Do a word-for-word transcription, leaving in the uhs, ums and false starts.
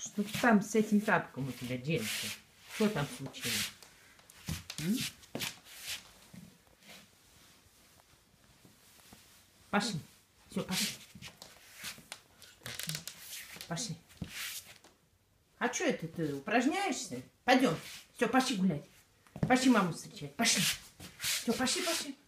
Что там с этим тапком у тебя делается? Что там случилось? М? Пошли. Все, пошли. Пошли. А что это ты упражняешься? Пойдем. Все, пошли гулять. Пошли маму встречать. Пошли. Все, пошли, пошли.